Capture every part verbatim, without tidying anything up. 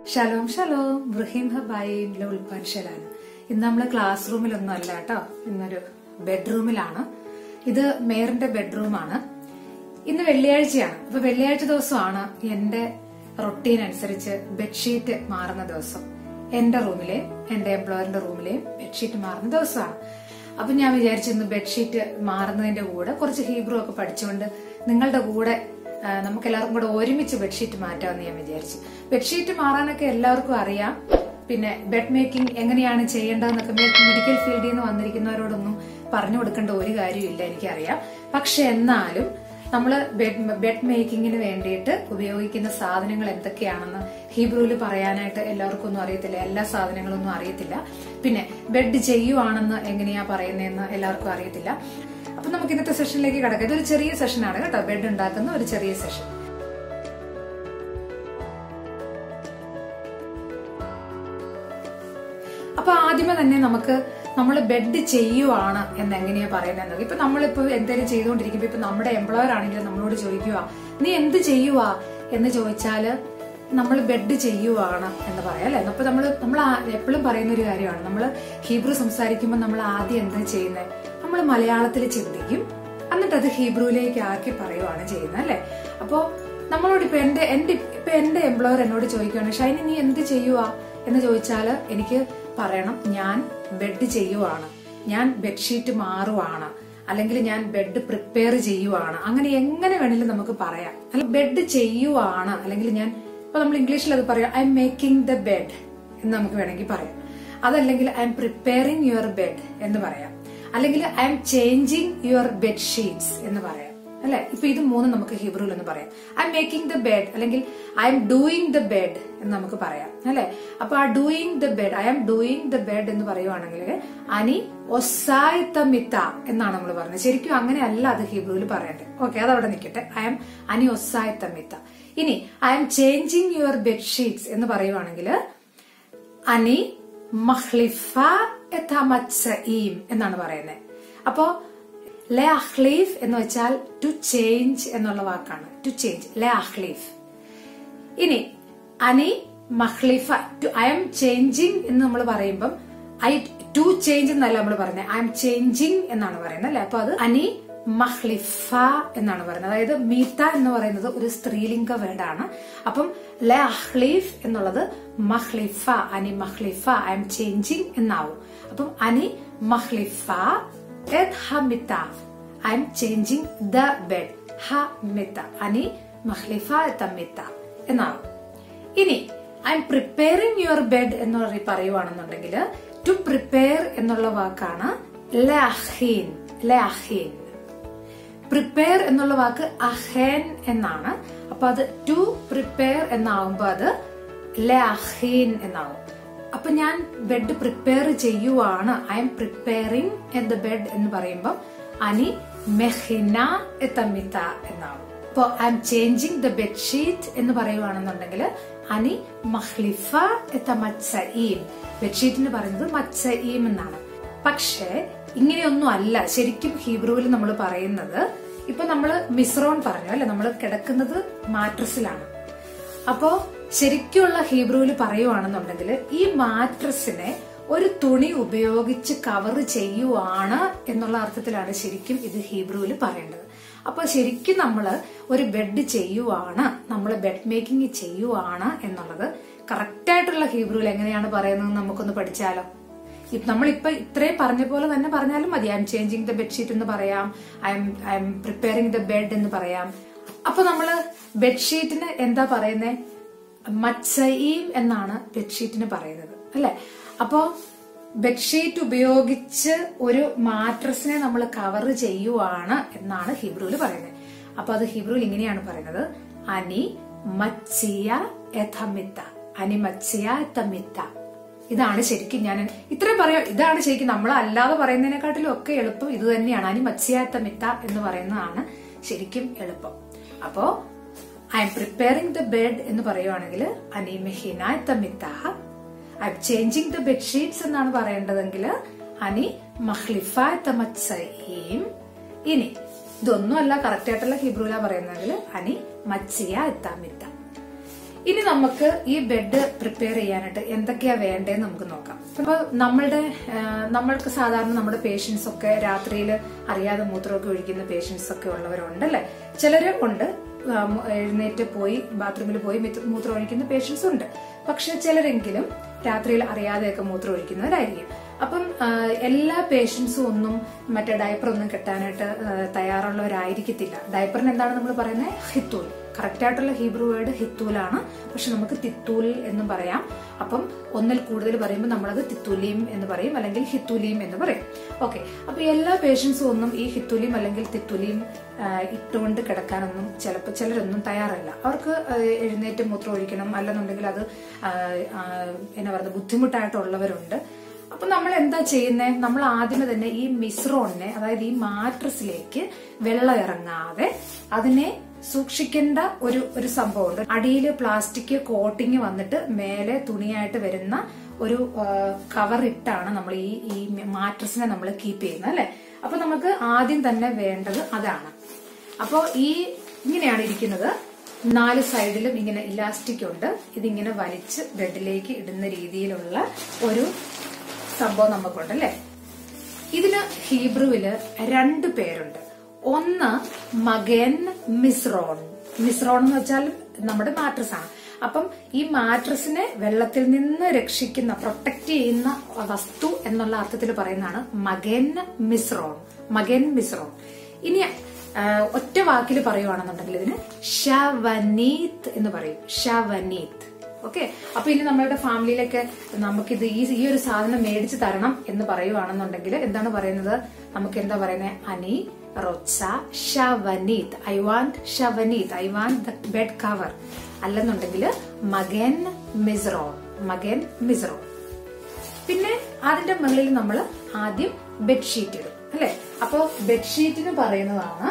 Shalom Shalom ബ്രഹീം ഹബായിലെ ഉൾപ്പാൻഷലാണ്. ഇന്ന് നമ്മള് class റൂമിലൊന്നും അല്ല കേട്ടോ, ഇന്നൊരു ബെഡ്റൂമിലാണ്. ഇത് മേയറിന്റെ ബെഡ്റൂമാണ്. ഇന്ന് വെള്ളിയാഴ്ചയാണ്. അപ്പൊ വെള്ളിയാഴ്ച ദിവസമാണ് എന്റെ റൊട്ടീൻ അനുസരിച്ച് ബെഡ്ഷീറ്റ് മാറുന്ന ദിവസം. എന്റെ റൂമിലെ എന്റെ എംപ്ലോയറിന്റെ റൂമിലെയും ബെഡ്ഷീറ്റ് മാറുന്ന ദിവസമാണ്. അപ്പൊ ഞാൻ വിചാരിച്ചു ഇന്ന് ബെഡ്ഷീറ്റ് മാറുന്നതിന്റെ കൂടെ കുറച്ച് ഹീബ്രു ഒക്കെ പഠിച്ചുകൊണ്ട് നിങ്ങളുടെ കൂടെ നമുക്ക് എല്ലാവർക്കും കൂടെ ഒരുമിച്ച് ബെഡ്ഷീറ്റ് മാറ്റാമെന്ന് ഞാൻ വിചാരിച്ചു. ബെഡ്ഷീറ്റ് മാറാനൊക്കെ എല്ലാവർക്കും അറിയാം. പിന്നെ ബെഡ് മേക്കിംഗ് എങ്ങനെയാണ് ചെയ്യേണ്ടതെന്നൊക്കെ മെഡിക്കൽ ഫീൽഡിൽ നിന്ന് വന്നിരിക്കുന്നവരോടൊന്നും പറഞ്ഞു കൊടുക്കേണ്ട ഒരു കാര്യമില്ല, എനിക്കറിയാം. പക്ഷെ എന്നാലും നമ്മള് ബെഡ് മേക്കിങ്ങിന് വേണ്ടിയിട്ട് ഉപയോഗിക്കുന്ന സാധനങ്ങൾ എന്തൊക്കെയാണെന്ന് ഹീബ്രുവിൽ പറയാനായിട്ട് എല്ലാവർക്കും ഒന്നും അറിയത്തില്ല, എല്ലാ സാധനങ്ങളൊന്നും അറിയത്തില്ല. പിന്നെ ബെഡ് ചെയ്യുവാണെന്ന് എങ്ങനെയാ പറയുന്നതെന്ന് എല്ലാവർക്കും അറിയത്തില്ല. അപ്പൊ നമുക്ക് ഇന്നത്തെ സെഷനിലേക്ക് കിടക്കാം. ഇതൊരു ചെറിയ സെഷനാണ് കേട്ടോ, ബെഡ് ഉണ്ടാക്കുന്ന ഒരു ചെറിയ സെഷൻ. അപ്പൊ ആദ്യമേ തന്നെ നമുക്ക് നമ്മൾ ബെഡ് ചെയ്യുവാണ് എന്ന് എങ്ങനെയാ പറയുന്നത്. ഇപ്പൊ നമ്മളിപ്പോ എന്തെങ്കിലും ചെയ്തുകൊണ്ടിരിക്കുമ്പോ ഇപ്പൊ നമ്മുടെ എംപ്ലോയർ ആണെങ്കിലും നമ്മളോട് ചോദിക്കുക നീ എന്ത് ചെയ്യുവാ എന്ന് ചോദിച്ചാല് നമ്മൾ ബെഡ് ചെയ്യുവാണ് എന്ന് പറയാം അല്ലെ. അപ്പൊ നമ്മൾ നമ്മൾ എപ്പോഴും പറയുന്ന ഒരു കാര്യമാണ്, നമ്മൾ ഹീബ്രു സംസാരിക്കുമ്പോൾ നമ്മൾ ആദ്യം എന്താ ചെയ്യുന്നത്, നമ്മൾ മലയാളത്തിൽ ചിന്തിക്കും, എന്നിട്ട് അത് ഹീബ്രുവിലേക്ക് ആക്കി പറയുവാണ് ചെയ്യുന്നത് അല്ലെ. അപ്പോ നമ്മളോട് ഇപ്പൊ എന്റെ എന്റെ ഇപ്പൊ എന്റെ എംപ്ലോയർ എന്നോട് ചോദിക്കുകയാണ് ഷൈനി നീ എന്ത് ചെയ്യുവാ എന്ന് ചോദിച്ചാല് എനിക്ക് പറയണം ഞാൻ ബെഡ് ചെയ്യുവാണ്, ഞാൻ ബെഡ്ഷീറ്റ് മാറുവാണ്, അല്ലെങ്കിൽ ഞാൻ ബെഡ് പ്രിപ്പയർ ചെയ്യുവാണ്. അങ്ങനെ എങ്ങനെ വേണമെങ്കിലും നമുക്ക് പറയാം. അല്ലെങ്കിൽ ബെഡ് ചെയ്യുവാണ്, അല്ലെങ്കിൽ ഞാൻ ഇപ്പൊ നമ്മൾ ഇംഗ്ലീഷിൽ അത് പറയാം I am making the bed എന്ന് നമുക്ക് വേണമെങ്കിൽ പറയാം. അതല്ലെങ്കിൽ I am preparing your bed എന്ന് പറയാം. അല്ലെങ്കിൽ I am changing your bedsheets എന്ന് പറയാം അല്ലെ. ഇപ്പൊ ഇത് മൂന്നും നമുക്ക് ഹീബ്രുവിൽ എന്ന് പറയാം. I am making the bed അല്ലെങ്കിൽ I am doing the bed എന്ന് നമുക്ക് പറയാം അല്ലെ. അപ്പൊ ആ doing the bed, I am doing the bed എന്ന് പറയുവാണെങ്കിൽ അനി ഒസായിത്തമിത്ത എന്നാണ് നമ്മൾ പറഞ്ഞത്. ശരിക്കും അങ്ങനെയല്ല അത് ഹീബ്രുവിൽ പറയണ്ടേ. ഓക്കെ, അതവിടെ നിൽക്കട്ടെ. ഐ എം അനി ഒസായിത്തമിത്ത. ഇനി I am changing your bedsheets എന്ന് പറയുവാണെങ്കിൽ അനി മഹ്ലിഫ എത്തമത്സഈം എന്നാണ് പറയുന്നത്. അപ്പോ ലെ അഹ്ലീഫ് എന്ന് വെച്ചാൽ ടു ചേഞ്ച് എന്നുള്ള വാക്കാണ്, ടു ചേഞ്ച്, ലെ അഹ്ലീഫ്. ഇനി അനി മഹ്ലിഫ, ഐ എം ചേഞ്ചിങ് എന്ന് നമ്മൾ പറയുമ്പം ഐ ടു ചേഞ്ച് എന്നല്ല നമ്മൾ പറയുന്നത്, ഐ എം ചേഞ്ചിങ് എന്നാണ് പറയുന്നത് അല്ലെ. അപ്പൊ അത് അനി മഹ്ലിഫ എന്നാണ് പറയുന്നത്. അതായത് മീത്ത എന്ന് പറയുന്നത് ഒരു സ്ത്രീലിംഗ വേർഡാണ്. അപ്പം ലെ അഹ്ലീഫ് എന്നുള്ളത് മഹ്ലിഫ, അനി മഹ്ലിഫ, ഐ എം ചേഞ്ചിങ് എന്നാവും. അപ്പം അനി മഹ്ലിഫ എത് ഹമിത്ത, I am changing the bed, ഹമിത്ത, അനി മഹ്ലിഫ എത് ഹമിത്ത എന്നാവും. ഇനി I am preparing your bed എന്ന് പറയുവാണെന്നുണ്ടെങ്കിൽ ടു പ്രിപ്പയർ എന്നുള്ള വാക്കാണ് ലെ അഹീൻ, ലെ അഹീൻ. പ്രിപ്പയർ എന്നുള്ള വാക്ക് അഹേൻ എന്നാണ്. അപ്പൊ അത് ടു പ്രിപ്പയർ എന്നാവുമ്പോ അത് ലെ അഹീൻ എന്നാവും. അപ്പൊ ഞാൻ ബെഡ് പ്രിപ്പയർ ചെയ്യുവാണ്, I am preparing at the bed എന്ന് പറയുമ്പോൾ അനി മെഹിന എത്തമിത്ത എന്നാവും. അപ്പൊ I am changing the bedsheet എന്ന് പറയുവാണെന്നുണ്ടെങ്കിൽ അനി മഹ്ലിഫ എത്തമത്സഈം. ബെഡ്ഷീറ്റിന് പറയുന്നത് മത്സഈം എന്നാണ്. പക്ഷേ ഇങ്ങനെയൊന്നും അല്ല ശരിക്കും ഹീബ്രുവിൽ നമ്മൾ പറയുന്നത്. ഇപ്പൊ നമ്മള് മിസ്രോൺ പറഞ്ഞു അല്ലെ, നമ്മൾ കിടക്കുന്നത് മാട്രസിലാണ്. അപ്പോ ശരിക്കുള്ള ഹീബ്രുവിൽ പറയുവാണെന്നുണ്ടെങ്കിൽ ഈ മാട്രസിനെ ഒരു തുണി ഉപയോഗിച്ച് കവർ ചെയ്യുവാണ് എന്നുള്ള അർത്ഥത്തിലാണ് ശരിക്കും ഇത് ഹീബ്രുവിൽ പറയേണ്ടത്. അപ്പൊ ശരിക്കും നമ്മള് ഒരു ബെഡ് ചെയ്യുവാണ്, നമ്മൾ ബെഡ് മേക്കിംഗ് ചെയ്യുവാണ് എന്നുള്ളത് കറക്റ്റായിട്ടുള്ള ഹീബ്രുവിൽ എങ്ങനെയാണ് പറയുന്നത് നമുക്കൊന്ന് പഠിച്ചാലോ. നമ്മളിപ്പോ ഇത്രയും പറഞ്ഞ പോലെ തന്നെ പറഞ്ഞാലും മതി. I am changing the bedsheet എന്ന് പറയാം, I am I am preparing the bed എന്ന് പറയാം. അപ്പൊ നമ്മള് ബെഡ്ഷീറ്റിന് എന്താ പറയുന്നത്, മത്സഈം എന്നാണ് ബെഡ്ഷീറ്റിന് പറയുന്നത് അല്ലെ. അപ്പോ ബെഡ്ഷീറ്റ് ഉപയോഗിച്ച് ഒരു മാട്രസിനെ നമ്മൾ കവർ ചെയ്യുവാണ് എന്നാണ് ഹീബ്രുവിൽ പറയുന്നത്. അപ്പൊ അത് ഹീബ്രുവിൽ ഇങ്ങനെയാണ് പറയുന്നത്, അനി മച്ചിയ എഥമിത്ത, അനി മച്ചിയ എത്തമിത്ത. ഇതാണ് ശരിക്കും ഞാൻ ഇത്രയും പറയാം. ഇതാണ് ശരിക്കും നമ്മൾ അല്ലാതെ പറയുന്നതിനെക്കാട്ടിലും ഒക്കെ എളുപ്പം ഇത് തന്നെയാണ്. അനി മച്ചിയാത്ത മിത്ത എന്ന് പറയുന്നതാണ് ശരിക്കും എളുപ്പം. അപ്പോ I am preparing the bed എന്ന് പറയുവാണെങ്കിൽ അനി മെഹിനാത്ത മിത്ത, I am changing the bedsheets എന്നാണ് പറയേണ്ടതെങ്കിൽ അനി മഹ്ലിഫാത്ത മത്സഈം. ഇനി ഇതൊന്നും അല്ല കറക്റ്റ് ആയിട്ടുള്ള ഹീബ്രുവിലാ പറയുന്നതെങ്കിൽ അനി മച്ചിയ എത്താമിത്ത. ഇനി നമുക്ക് ഈ ബെഡ് പ്രിപ്പയർ ചെയ്യാനായിട്ട് എന്തൊക്കെയാ വേണ്ടതെന്ന് നമുക്ക് നോക്കാം. അപ്പൊ നമ്മളുടെ നമ്മൾക്ക് സാധാരണ നമ്മുടെ പേഷ്യൻസ് ഒക്കെ രാത്രിയിൽ അറിയാതെ മൂത്രമൊക്കെ ഒഴിക്കുന്ന പേഷ്യൻസ് ഒക്കെ ഉള്ളവരുണ്ട് അല്ലെ. ചിലര് ഉണ്ട് എഴുന്നേറ്റ് പോയി ബാത്റൂമിൽ പോയി മൂത്രം ഒഴിക്കുന്ന പേഷ്യൻസ് ഉണ്ട്. പക്ഷെ ചിലരെങ്കിലും രാത്രിയിൽ അറിയാതെയൊക്കെ മൂത്രം ഒഴിക്കുന്നവരായിരിക്കും. അപ്പം എല്ലാ പേഷ്യൻസും ഒന്നും മറ്റേ ഡയപ്പർ ഒന്നും കെട്ടാനായിട്ട് തയ്യാറുള്ളവരായിരിക്കത്തില്ല. ഡയപ്പറിന് എന്താണ് നമ്മൾ പറയുന്നത്? ഹിത്തൂൽ. കറക്റ്റ് ആയിട്ടുള്ള ഹീബ്രു വേർഡ് ഹിത്തൂലാണ്, പക്ഷെ നമുക്ക് തിത്തൂൽ എന്നും പറയാം. അപ്പം ഒന്നിൽ കൂടുതൽ പറയുമ്പോൾ നമ്മളത് തിത്തൂലിയും എന്ന് പറയും, അല്ലെങ്കിൽ ഹിത്തൂലിയും എന്ന് പറയും. ഓക്കെ, അപ്പൊ എല്ലാ പേഷ്യൻസും ഒന്നും ഈ ഹിത്തൂലിയും അല്ലെങ്കിൽ തിത്തൂലിയും ഇട്ടുകൊണ്ട് കിടക്കാനൊന്നും ചിലപ്പോൾ ചിലരൊന്നും തയ്യാറല്ല. അവർക്ക് എഴുന്നേറ്റ് മൂത്രം ഒഴിക്കണം, അല്ലെന്നുണ്ടെങ്കിൽ അത് എന്നാ പറയുക ബുദ്ധിമുട്ടായിട്ടുള്ളവരുണ്ട്. അപ്പൊ നമ്മൾ എന്താ ചെയ്യുന്നത്? നമ്മൾ ആദ്യമേ തന്നെ ഈ മിശ്രോണിനെ, അതായത് ഈ മാട്രസിലേക്ക് വെള്ളം ഇറങ്ങാതെ അതിനെ സൂക്ഷിക്കേണ്ട ഒരു ഒരു സംഭവമുണ്ട്. അടിയിൽ പ്ലാസ്റ്റിക് കോട്ടിങ് വന്നിട്ട് മേലെ തുണിയായിട്ട് വരുന്ന ഒരു കവർ ഇട്ടാണ് നമ്മൾ ഈ ഈ മാട്രസിനെ നമ്മൾ കീപ്പ് ചെയ്യുന്നത് അല്ലെ. അപ്പൊ നമുക്ക് ആദ്യം തന്നെ വേണ്ടത് അതാണ്. അപ്പോ ഈ ഇങ്ങനെയാണ് ഇരിക്കുന്നത്. നാല് സൈഡിലും ഇങ്ങനെ ഇലാസ്റ്റിക് ഉണ്ട്. ഇതിങ്ങനെ വലിച്ച് ബെഡിലേക്ക് ഇടുന്ന രീതിയിലുള്ള ഒരു സംഭവം നമുക്കുണ്ട് അല്ലെ. ഇതിന് ഹീബ്രുവില് രണ്ട് പേരുണ്ട്. ഒന്ന് മഗൻ മിസ്രോൺ. മിസ്രോൺ എന്ന് വെച്ചാൽ നമ്മുടെ മാട്രസ് ആണ്. അപ്പം ഈ മാട്രസിനെ വെള്ളത്തിൽ നിന്ന് രക്ഷിക്കുന്ന, പ്രൊട്ടക്ട് ചെയ്യുന്ന വസ്തു എന്നുള്ള അർത്ഥത്തിൽ പറയുന്നതാണ് മഗൻ മിസ്രോൺ. മഗൻ മിസ്രോൺ. ഇനി ഒറ്റ വാക്കിൽ പറയുവാണെന്നുണ്ടെങ്കിൽ ഇതിന് ഷവനീത്ത് എന്ന് പറയും. ഷവനീത്ത്. ഓക്കെ, അപ്പൊ ഇനി നമ്മളുടെ ഫാമിലിയിലൊക്കെ നമുക്കിത് ഈ ഈ ഒരു സാധനം മേടിച്ചു തരണം എന്ന് പറയുവാണെന്നുണ്ടെങ്കിൽ എന്താണ് പറയുന്നത്? നമുക്ക് എന്താ പറയുന്നത്? അനി റോച്ച ഷവനീത്ത്. ഐ വാണ്ട് ഷവനീത്ത്. I want the bed cover. അല്ലെന്നുണ്ടെങ്കിൽ മഗൻ മിസ്രോൺ. മഗൻ മിസ്രോൺ. പിന്നെ അതിന്റെ മുകളിൽ നമ്മൾ ആദ്യം ബെഡ്ഷീറ്റ് ഇടും അല്ലെ. അപ്പോ ബെഡ്ഷീറ്റിന് പറയുന്നതാണ്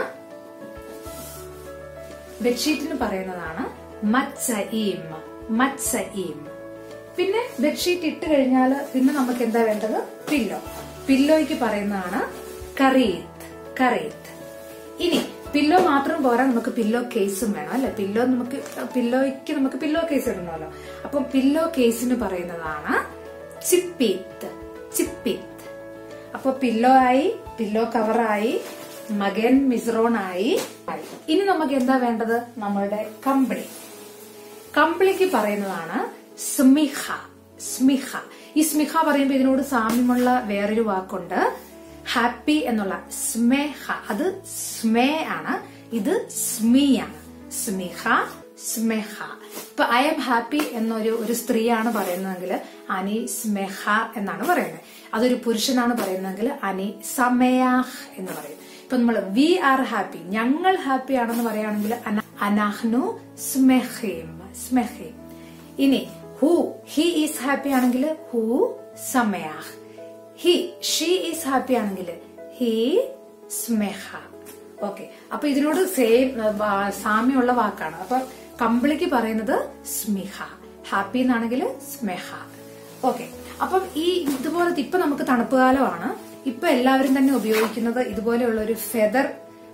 ബെഡ്ഷീറ്റിന് പറയുന്നതാണ് മത്സഈം. മത്സഈം. പിന്നെ ബെഡ്ഷീറ്റ് ഇട്ട് കഴിഞ്ഞാൽ പിന്നെ നമുക്ക് എന്താ വേണ്ടത്? പില്ലോ. പില്ലോയ്ക്ക് പറയുന്നതാണ് കറീത്ത്. കറീത്ത്. ഇനി പില്ലോ മാത്രം പോരാ, നമുക്ക് പില്ലോ കേസും വേണം അല്ലെ. പില്ലോ നമുക്ക് പില്ലോയ്ക്ക് നമുക്ക് പില്ലോ കേസ് ഇടണമല്ലോ. അപ്പം പില്ലോ കേസിന് പറയുന്നതാണ് ചിപ്പീത്ത്. ചിപ്പീത്ത്. അപ്പൊ പില്ലോ ആയി, പില്ലോ കവറായി, മഗൻ മിസ്രോൺ ആയി. ഇനി നമുക്ക് എന്താ വേണ്ടത്? നമ്മളുടെ കമ്പിളി. കമ്പിളിക്ക് പറയുന്നതാണ് സ്മിഹ. സ്മിഹ. ഈ സ്മിഹ പറയുമ്പോൾ ഇതിനോട് സാമ്യമുള്ള വേറൊരു വാക്കുണ്ട്, ഹാപ്പി എന്നുള്ള. സ്മേഹ. അത് സ്മേ ആണ്, ഇത് സ്മീ ആണ്. സ്മിഹ, സ്മേഹ. ഇപ്പൊ ഐ എം ഹാപ്പി എന്നൊരു ഒരു സ്ത്രീയാണ് പറയുന്നതെങ്കിൽ അനി സ്മേഹ എന്നാണ് പറയുന്നത്. അതൊരു പുരുഷനാണ് പറയുന്നതെങ്കിൽ അനി സമയാഹ് എന്ന് പറയും. ഇപ്പൊ നമ്മൾ വി ആർ ഹാപ്പി, ഞങ്ങൾ ഹാപ്പി ആണെന്ന് പറയുകയാണെങ്കിൽ അനാഹ്നു സ്മെഹീം. സ്മെഹീം. ഇനി ഹു, ഹി ഈസ് ഹാപ്പി ആണെങ്കിൽ ഹു സമയാഹ്. ഹി, ഷീ ഈസ് ഹാപ്പി ആണെങ്കിൽ ഹി സ്മെഹ. ഓക്കെ, അപ്പൊ ഇതിനോട് സെയിം സാമ്യമുള്ള വാക്കാണ്. അപ്പൊ കമ്പിളിക്ക് പറയുന്നത് സ്മിഹ, ഹാപ്പി എന്നാണെങ്കിൽ സ്മെഹ. ഓക്കെ, അപ്പം ഈ ഇതുപോലത്തെ ഇപ്പൊ നമുക്ക് തണുപ്പ് കാലമാണ്. ഇപ്പൊ എല്ലാവരും തന്നെ ഉപയോഗിക്കുന്നത് ഇതുപോലെയുള്ള ഒരു ഫെദർ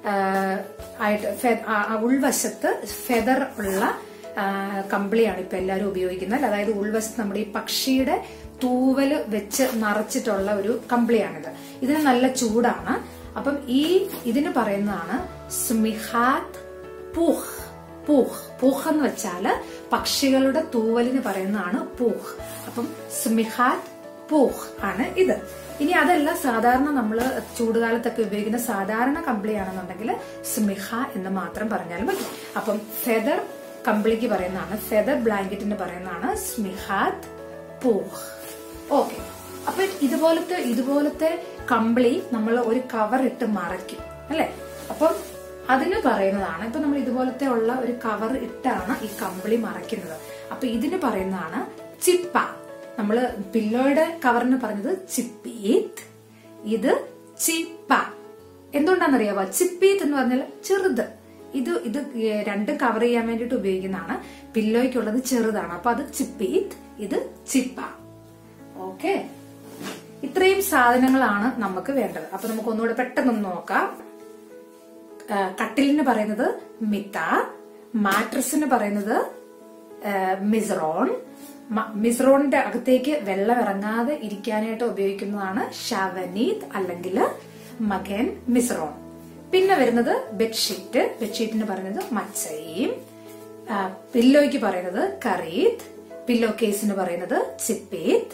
ആയിട്ട്, ഉൾവശത്ത് ഫെദർ ഉള്ള കമ്പിളിയാണ് ഇപ്പൊ എല്ലാവരും ഉപയോഗിക്കുന്നത്. അതായത് ഉൾവശത്ത് നമ്മുടെ ഈ പക്ഷിയുടെ തൂവല് വെച്ച് നിറച്ചിട്ടുള്ള ഒരു കമ്പിളിയാണിത്. ഇതിന് നല്ല ചൂടാണ്. അപ്പം ഈ ഇതിന് പറയുന്നതാണ് സ്മിഹാത്ത് പൂഹ്. പൂഹ്. പൂഹ് എന്ന് വെച്ചാല് പക്ഷികളുടെ തൂവലിന് പറയുന്നതാണ് പൂഹ്. അപ്പം സ്മിഹാത്ത് പൂഹ് ആണ് ഇത്. ഇനി അതല്ല, സാധാരണ നമ്മള് ചൂടുകാലത്തൊക്കെ ഉപയോഗിക്കുന്ന സാധാരണ കമ്പിളിയാണെന്നുണ്ടെങ്കിൽ സ്മിഹ എന്ന് മാത്രം പറഞ്ഞാൽ മതി. അപ്പം ഫെദർ കമ്പിളിക്ക് പറയുന്നതാണ്, ഫെദർ ബ്ലാങ്കറ്റിന് പറയുന്നതാണ് സ്മിഹാത്ത് പൂഹ്. ഓക്കെ, അപ്പൊ ഇതുപോലത്തെ ഇതുപോലത്തെ കമ്പിളി നമ്മൾ ഒരു കവർ ഇട്ട് മറയ്ക്കും അല്ലെ. അപ്പം അതിന് പറയുന്നതാണ്, ഇപ്പൊ നമ്മൾ ഇതുപോലത്തെ ഉള്ള ഒരു കവർ ഇട്ടാണ് ഈ കമ്പിളി മറയ്ക്കുന്നത്. അപ്പൊ ഇതിന് പറയുന്നതാണ് ചിപ്പ. നമ്മള് പില്ലോയുടെ കവറിന് പറഞ്ഞത് ചിപ്പീത്ത്, ഇത് ചിപ്പ. എന്തുകൊണ്ടാണെന്നറിയാവോ? ചിപ്പീത്ത് എന്ന് പറഞ്ഞാൽ ചെറുത്. ഇത് ഇത് രണ്ടും കവർ ചെയ്യാൻ വേണ്ടിട്ട് ഉപയോഗിക്കുന്നതാണ്. പില്ലോയ്ക്കുള്ളത് ചെറുതാണ്, അപ്പൊ അത് ചിപ്പീത്ത്, ഇത് ചിപ്പ. ഓക്കെ, ഇത്രയും സാധനങ്ങളാണ് നമുക്ക് വേണ്ടത്. അപ്പൊ നമുക്ക് ഒന്നുകൂടെ പെട്ടെന്ന് നോക്കാം. കട്ടിലിന് പറയുന്നത് മിത്ത, മാട്രസിന് പറയുന്നത് മിസ്റോൺ. മിസ്റോണിന്റെ അകത്തേക്ക് വെള്ളം ഇറങ്ങാതെ ഇരിക്കാനായിട്ട് ഉപയോഗിക്കുന്നതാണ് ഷാവനീത് അല്ലെങ്കിൽ മഗൻ മിസ്റോൺ. പിന്നെ വരുന്നത് ബെഡ്ഷീറ്റ്. ബെഡ്ഷീറ്റിന് പറയുന്നത് മച്ചയും, പില്ലോയ്ക്ക് പറയുന്നത് കറീത്, പില്ലോ കേസിന് പറയുന്നത് ചിപ്പീത്,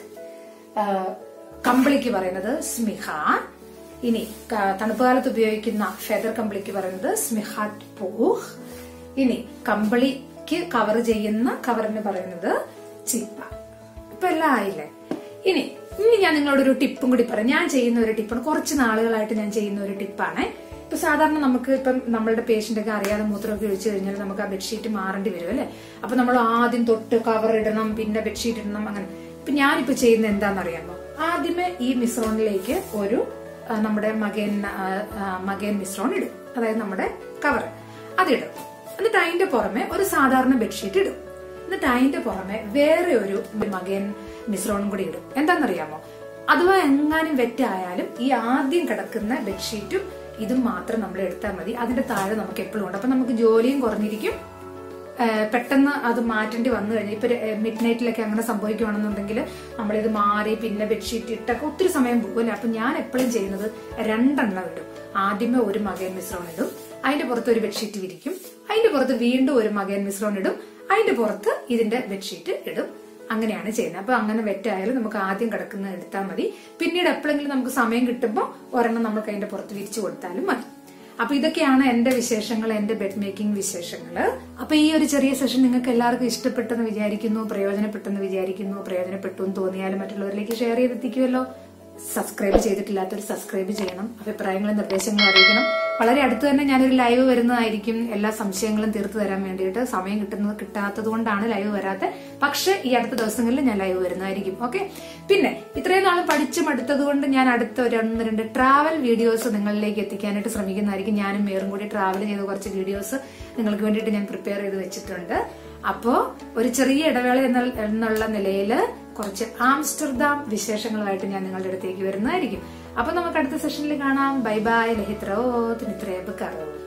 കമ്പിളിക്ക് പറയുന്നത് സ്മിഹ. ഇനി തണുപ്പ് കാലത്ത് ഉപയോഗിക്കുന്ന ഫെദർ കമ്പിളിക്ക് പറയുന്നത് സ്മിഹാറ്റ് പൂഹ്. ഇനി കമ്പിളിക്ക് കവർ ചെയ്യുന്ന കവറിന് പറയുന്നത് ചിപ്പ. ഇപ്പൊ എല്ലാം ആയില്ലേ? ഇനി ഇനി ഞാൻ നിങ്ങളോട് ഒരു ടിപ്പും കൂടി പറയാം. ഞാൻ ചെയ്യുന്ന ഒരു ടിപ്പാണ്, കുറച്ച് നാളുകളായിട്ട് ഞാൻ ചെയ്യുന്ന ഒരു ടിപ്പാണ്. ഇപ്പൊ സാധാരണ നമുക്ക് ഇപ്പം നമ്മളുടെ പേഷ്യന്റ് ഒക്കെ അറിയാതെ മൂത്രമൊക്കെ ഒഴിച്ചു കഴിഞ്ഞാൽ നമുക്ക് ആ ബെഡ്ഷീറ്റ് മാറേണ്ടി വരും അല്ലെ. അപ്പൊ നമ്മൾ ആദ്യം തൊട്ട് കവർ ഇടണം, പിന്നെ ബെഡ്ഷീറ്റ് ഇടണം, അങ്ങനെ. ഇപ്പൊ ഞാനിപ്പോ ചെയ്യുന്ന എന്താണെന്നറിയാമോ? ആദ്യമേ ഈ മിശ്രോണിലേക്ക് ഒരു നമ്മുടെ മകൻ മകൻ മിശ്രോൺ ഇടും, അതായത് നമ്മുടെ കവർ അതിടും. എന്നിട്ട് അതിന്റെ പുറമെ ഒരു സാധാരണ ബെഡ്ഷീറ്റ് ഇടും. എന്നിട്ട് അതിന്റെ പുറമെ വേറെ ഒരു മകൻ മിശ്രോണും കൂടി ഇടും. എന്താണെന്നറിയാമോ? അഥവാ എങ്ങാനും വെറ്റായാലും ഈ ആദ്യം കിടക്കുന്ന ബെഡ്ഷീറ്റും ഇതും മാത്രം നമ്മൾ എടുത്താൽ മതി. അതിന്റെ താഴെ നമുക്ക് എപ്പോഴും ഉണ്ട്. അപ്പൊ നമുക്ക് ജോലിയും കുറഞ്ഞിരിക്കും. പെട്ടെന്ന് അത് മാറ്റേണ്ടി വന്നു കഴിഞ്ഞാൽ ഇപ്പൊ മിഡ് നൈറ്റിലൊക്കെ അങ്ങനെ സംഭവിക്കുകയാണെന്നുണ്ടെങ്കിൽ നമ്മളിത് മാറി പിന്നെ ബെഡ്ഷീറ്റ് ഇട്ടൊക്കെ ഒത്തിരി സമയം പോകുമല്ലേ. അപ്പൊ ഞാൻ എപ്പോഴും ചെയ്യുന്നത് രണ്ടെണ്ണം ഇടും. ആദ്യമേ ഒരു മകൻ മിശ്രോൺ ഇടും, അതിന്റെ പുറത്ത് ഒരു ബെഡ്ഷീറ്റ് വിരിക്കും, അതിന്റെ പുറത്ത് വീണ്ടും ഒരു മകൻ മിശ്രോൺ ഇടും, അതിന്റെ പുറത്ത് ഇതിന്റെ ബെഡ്ഷീറ്റ് ഇടും. അങ്ങനെയാണ് ചെയ്യുന്നത്. അപ്പൊ അങ്ങനെ വെറ്റായാലും നമുക്ക് ആദ്യം കിടക്കുന്നത് എടുത്താൽ മതി. പിന്നീട് എപ്പോഴെങ്കിലും നമുക്ക് സമയം കിട്ടുമ്പോൾ ഒരെണ്ണം നമുക്ക് അതിന്റെ പുറത്ത് വിരിച്ചു കൊടുത്താലും മതി. അപ്പൊ ഇതൊക്കെയാണ് എന്റെ വിശേഷങ്ങൾ, എന്റെ ബെഡ് മേക്കിംഗ് വിശേഷങ്ങള്. അപ്പൊ ഈ ഒരു ചെറിയ സെഷൻ നിങ്ങൾക്ക് എല്ലാവർക്കും ഇഷ്ടപ്പെട്ടെന്ന് വിചാരിക്കുന്നു, പ്രയോജനപ്പെട്ടെന്ന് വിചാരിക്കുന്നു. പ്രയോജനപ്പെട്ടു എന്ന് തോന്നിയാലും മറ്റുള്ളവരിലേക്ക് ഷെയർ ചെയ്തെത്തിക്കുമല്ലോ. സബ്സ്ക്രൈബ് ചെയ്തിട്ടില്ലാത്തവർ സബ്സ്ക്രൈബ് ചെയ്യണം. അഭിപ്രായങ്ങളും നിർദ്ദേശങ്ങളും അറിയിക്കണം. വളരെ അടുത്ത് തന്നെ ഞാനൊരു ലൈവ് വരുന്നതായിരിക്കും, എല്ലാ സംശയങ്ങളും തീർത്തു തരാൻ വേണ്ടിയിട്ട്. സമയം കിട്ടുന്നത് കിട്ടാത്തത് കൊണ്ടാണ് ലൈവ് വരാത്തത്. പക്ഷെ ഈ അടുത്ത ദിവസങ്ങളിൽ ഞാൻ ലൈവ് വരുന്നതായിരിക്കും. ഓക്കെ. പിന്നെ ഇത്രയും നാളും പഠിച്ചു മടുത്തത് കൊണ്ട് ഞാൻ അടുത്ത ഒരു ഒന്ന് രണ്ട് ട്രാവൽ വീഡിയോസ് നിങ്ങളിലേക്ക് എത്തിക്കാനായിട്ട് ശ്രമിക്കുന്നതായിരിക്കും. ഞാനും മേറും കൂടി ട്രാവൽ ചെയ്ത കുറച്ച് വീഡിയോസ് നിങ്ങൾക്ക് വേണ്ടിയിട്ട് ഞാൻ പ്രിപ്പയർ ചെയ്ത് വെച്ചിട്ടുണ്ട്. അപ്പോ ഒരു ചെറിയ ഇടവേള എന്നുള്ള നിലയിൽ കുറച്ച് ആംസ്റ്റർഡാം വിശേഷങ്ങളുമായിട്ട് ഞാൻ നിങ്ങളുടെ അടുത്തേക്ക് വരുന്നതായിരിക്കും. അപ്പൊ നമുക്ക് അടുത്ത സെഷനിൽ കാണാം. Bye bye. ലഹിത്രോ നിത്രേ ബക്കാറോ.